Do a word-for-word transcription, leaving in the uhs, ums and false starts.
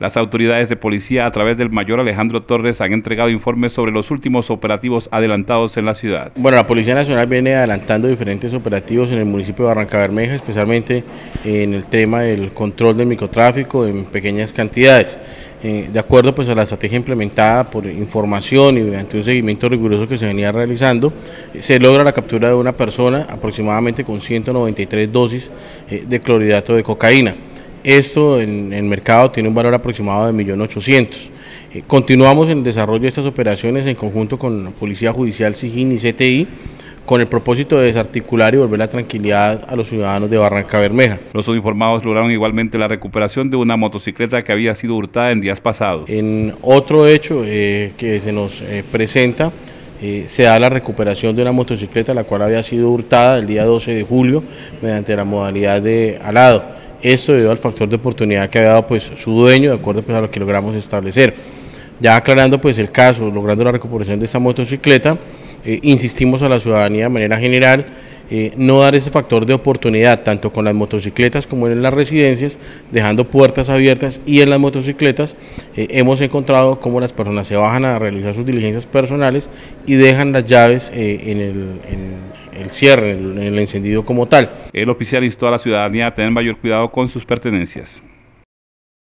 Las autoridades de policía, a través del mayor Alejandro Torres, han entregado informes sobre los últimos operativos adelantados en la ciudad. Bueno, la Policía Nacional viene adelantando diferentes operativos en el municipio de Barrancabermeja, especialmente en el tema del control del microtráfico en pequeñas cantidades. Eh, de acuerdo pues a la estrategia implementada por información y mediante un seguimiento riguroso que se venía realizando, eh, se logra la captura de una persona aproximadamente con ciento noventa y tres dosis eh, de clorhidrato de cocaína. Esto en el mercado tiene un valor aproximado de un millón ochocientos mil. Eh, continuamos en el desarrollo de estas operaciones en conjunto con la Policía Judicial, SIJIN y C T I, con el propósito de desarticular y volver la tranquilidad a los ciudadanos de Barrancabermeja. Los uniformados lograron igualmente la recuperación de una motocicleta que había sido hurtada en días pasados. En otro hecho eh, que se nos eh, presenta, eh, se da la recuperación de una motocicleta la cual había sido hurtada el día doce de julio mediante la modalidad de alado. Esto debido al factor de oportunidad que había dado pues su dueño, de acuerdo pues a lo que logramos establecer. Ya aclarando pues el caso, logrando la recuperación de esta motocicleta, eh, insistimos a la ciudadanía de manera general, eh, no dar ese factor de oportunidad tanto con las motocicletas como en las residencias, dejando puertas abiertas, y en las motocicletas eh, hemos encontrado cómo las personas se bajan a realizar sus diligencias personales y dejan las llaves eh, en el... En, el cierre, en el encendido como tal. El oficial instó a la ciudadanía a tener mayor cuidado con sus pertenencias.